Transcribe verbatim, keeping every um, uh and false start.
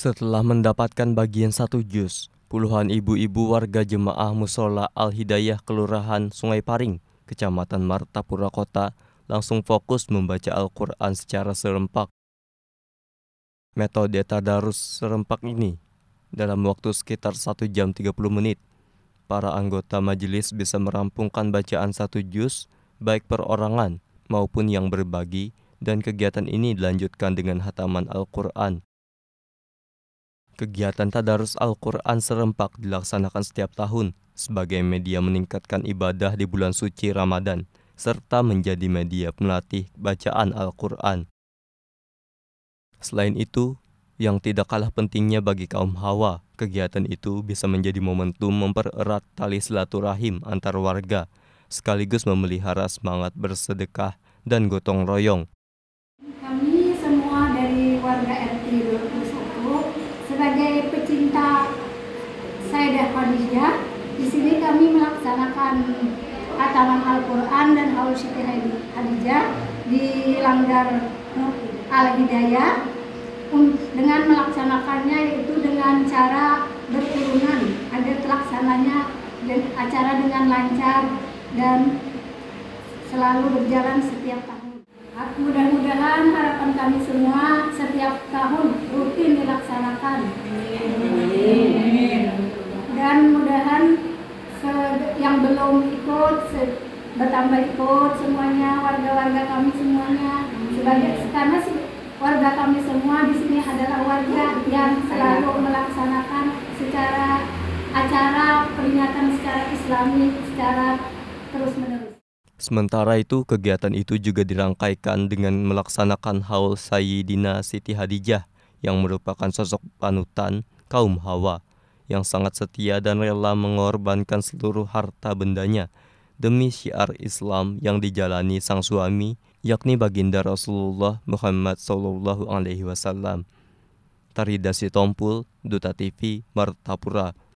Setelah mendapatkan bagian satu juz, puluhan ibu-ibu warga jemaah Musola Al-Hidayah Kelurahan Sungai Paring, Kecamatan Martapura Kota, langsung fokus membaca Al-Quran secara serempak. Metode tadarus serempak ini, dalam waktu sekitar satu jam tiga puluh menit, para anggota majelis bisa merampungkan bacaan satu juz, baik perorangan maupun yang berbagi, dan kegiatan ini dilanjutkan dengan hataman Al-Quran. Kegiatan tadarus Al-Quran serempak dilaksanakan setiap tahun sebagai media meningkatkan ibadah di bulan suci Ramadan, serta menjadi media pelatih bacaan Al-Quran. Selain itu, yang tidak kalah pentingnya bagi kaum Hawa, kegiatan itu bisa menjadi momentum mempererat tali silaturahim antar warga, sekaligus memelihara semangat bersedekah dan gotong royong. Kami semua dari warga R T dua puluh satu sebagai pecinta Sayyidah Khadijah, di sini kami melaksanakan hataman Al-Quran dan haul Siti Khadijah di Langgar Al-Hidayah dengan melaksanakannya yaitu dengan cara berurunan agar terlaksananya acara dengan lancar dan selalu berjalan setiap tahun. Mudah-mudahan harapan kami semua setiap tahun rutin dilaksanakan. Dan mudahan yang belum ikut bertambah ikut semuanya, warga-warga kami semuanya, sebagai karena warga kami semua di sini adalah warga yang selalu melaksanakan secara acara peringatan secara Islami secara terus-menerus. Sementara itu, kegiatan itu juga dirangkaikan dengan melaksanakan haul Sayyidina Siti Khadijah yang merupakan sosok panutan kaum Hawa yang sangat setia dan rela mengorbankan seluruh harta bendanya demi syiar Islam yang dijalani sang suami, yakni baginda Rasulullah Muhammad Sallallahu Alaihi Wasallam. Tarida Sitompul, Duta T V, Martapura.